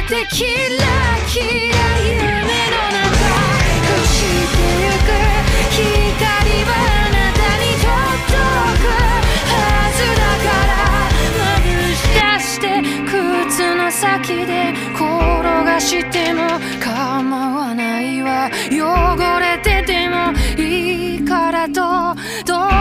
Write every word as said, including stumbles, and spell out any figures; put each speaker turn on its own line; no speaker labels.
てキラキラ夢の中朽ちてゆく光はあなたに届くはずだから眩し出して靴の先で転がしても構わないわ汚れててもいいからとどう